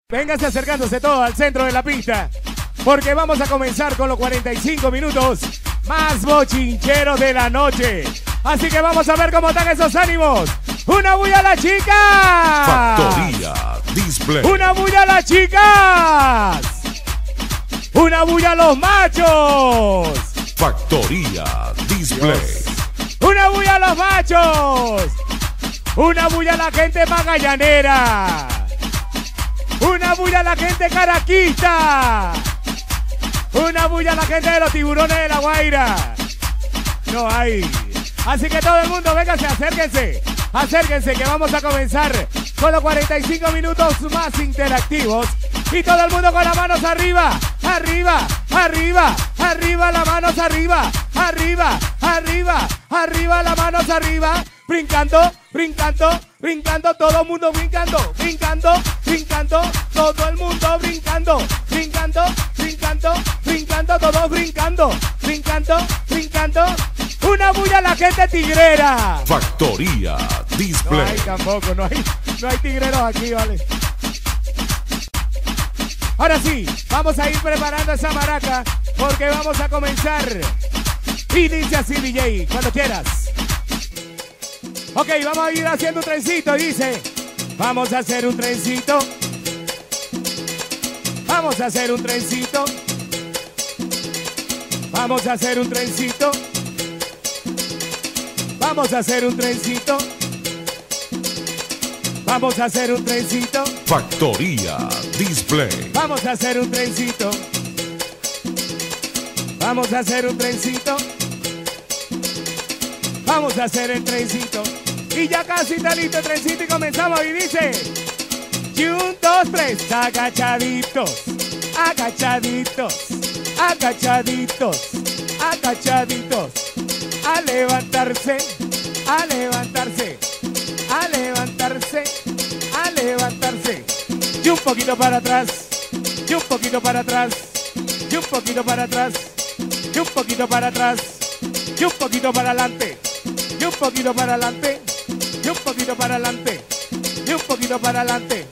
Véngase acercándose todo al centro de la pista, porque vamos a comenzar con los 45 minutos más bochincheros de la noche. Así que vamos a ver cómo están esos ánimos. ¡Una bulla a las chicas! Factoría Display. ¡Una bulla a las chicas! ¡Una bulla a los machos! Factoría Display. ¡Una bulla a los machos! ¡Una bulla a la gente magallanera! ¡Una bulla a la gente caraquista! ¡Una bulla a la gente de los tiburones de La Guaira! No hay. Así que todo el mundo, véngase, acérquense. Acérquense que vamos a comenzar con los 45 minutos más interactivos. Y todo el mundo con las manos arriba, arriba, arriba, arriba, las manos arriba, arriba, arriba, arriba, las manos arriba. Brincando, brincando, brincando, todo el mundo brincando, brincando, brincando, todo el mundo brincando, brincando, brincando, brincando, todos brincando, brincando, brincando. Una bulla a la gente tigrera. Factoría Display. No hay tampoco, no hay tigreros aquí, vale. Ahora sí, vamos a ir preparando esa maraca porque vamos a comenzar. Y dice así, DJ, cuando quieras. Ok, vamos a ir haciendo un trencito, dice. Vamos a hacer un trencito. Vamos a hacer un trencito. Vamos a hacer un trencito. Vamos a hacer un trencito. Vamos a hacer un trencito. Factoría Display. Vamos a hacer un trencito. Vamos a hacer un trencito. Vamos a hacer el trencito. Y ya casi está listo el trencito y comenzamos y dice. Y 1, 2, 3, agachaditos, agachaditos, agachaditos, agachaditos. A levantarse, a levantarse, a levantarse, a levantarse. Y un poquito para atrás, y un poquito para atrás, y un poquito para atrás, y un poquito para atrás, y un poquito para adelante, y un poquito para adelante, y un poquito para adelante, y un poquito para adelante.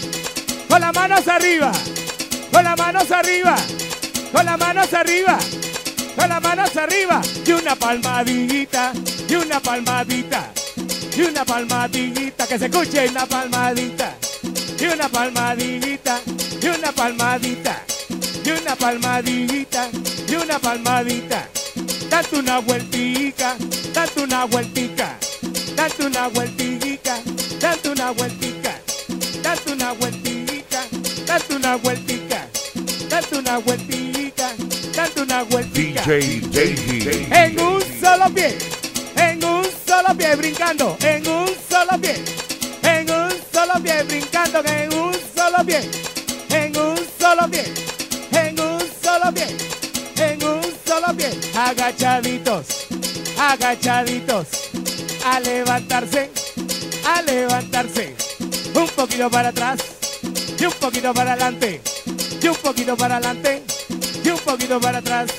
Con las manos arriba, con las manos arriba, con las manos arriba, con las manos arriba. Y una palmadita, y una palmadita, y una palmadita, que se escuche una palmadita, y una palmadita, y una palmadita, y una palmadita, y una palmadita. Date una vueltica, date una vueltica, date una vueltica, date una vueltica, date una vueltica, date una vueltica, date una vueltica, date una vueltica. DJ JV. En un solo pie, en un solo pie brincando, en un solo pie, en un solo pie brincando, en un solo pie, en un solo pie, en un solo pie, en un solo pie. Agachaditos, agachaditos, a levantarse, a levantarse. Un poquito para atrás, y un poquito para adelante, y un poquito para adelante, y un poquito para atrás.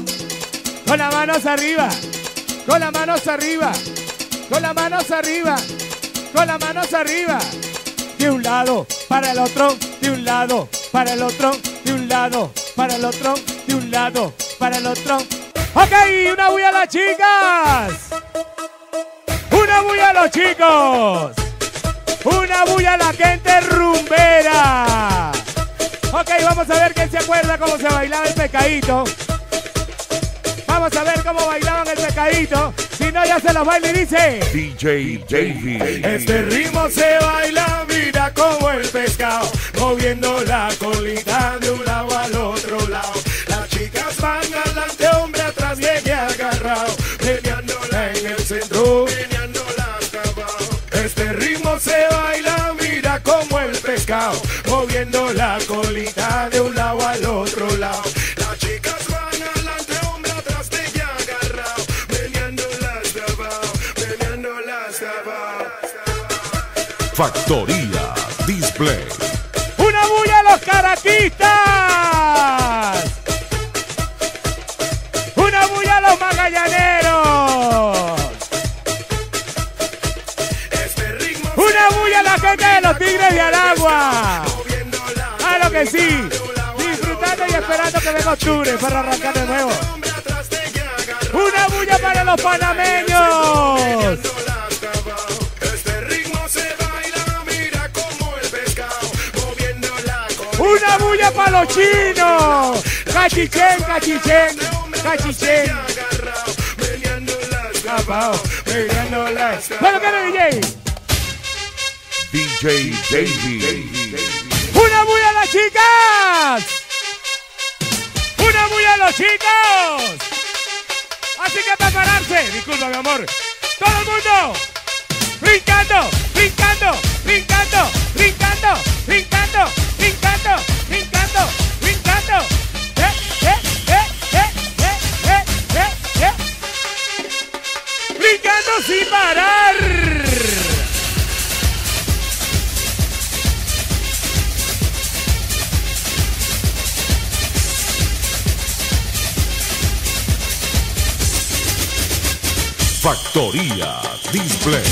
Con las manos arriba, con las manos arriba, con las manos arriba, con las manos arriba. De un lado para el otro, de un lado para el otro, de un lado para el otro, de un lado para el otro. Ok, una bulla a las chicas. Una bulla a los chicos. Una bulla a la gente rumbera. Ok, vamos a ver quién se acuerda cómo se bailaba el pescadito. Vamos a ver cómo bailaban el pescadito. Si no, ya se los baila y dice. DJ JV. Este ritmo se baila, mira como el pescado, moviendo la colita de un lado al otro lado. Las chicas van adelante, hombre atrás viene agarrado, meneándola en el centro, meneándola hasta abajo. Este ritmo se baila, mira como el pescado, moviendo la colita de un lado al otro lado. Las chicas van adelante, hombre atrás viene agarrado, meneándola hasta abajo, meneándola hasta abajo. Factoría Display. ¡Una bulla a los caraquistas! ¡Una bulla a los magallaneros! ¡Una bulla a la gente de los Tigres de Aragua! que venga octubre para arrancar de nuevo. Una bulla para los panameños. Una bulla para los chinos. Cachichén, cachichén, cachichén. Bueno, ¿qué es DJ? DJ Davey. ¡Una bulla a las chicas! ¡Una bulla a los chicos! Así que prepararse. Disculpa, mi amor. ¡Todo el mundo! ¡Brincando! ¡Brincando! ¡Brincando! ¡Brincando! ¡Brincando! ¡Brincando! ¡Brincando! ¡Brincando! ¡Brincando sin parar! Factoría Display.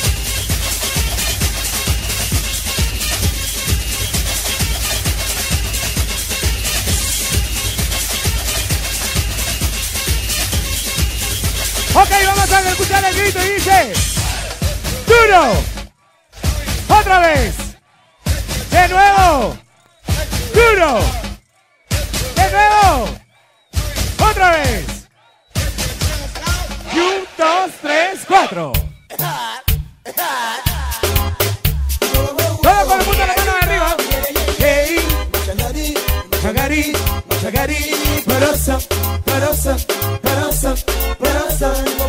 Ok, vamos a escuchar el grito y dice: ¡duro! ¡Otra vez! ¡De nuevo! ¡Duro! ¡De nuevo! ¡Otra vez! Y 1, 2, 3, 4. Todo con el mundo de la mano de arriba. Hey, chagari, chagari, parosa, parosa, parosa, parosa.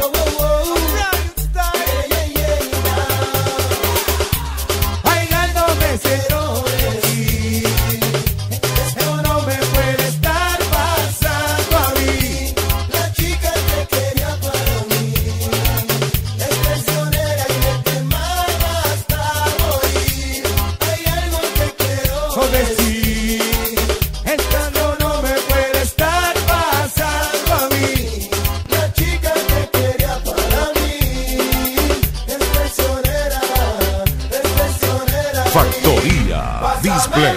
Bailándome cero de ti. Eso no me puede estar pasando a mí. La chica te quería para mí, es traicionera y me quemaba hasta morir. Hay algo que quiero decir. Esta no me puede estar pasando a mí. La chica te quería para mí, es traicionera, es traicionera. Factoría Display.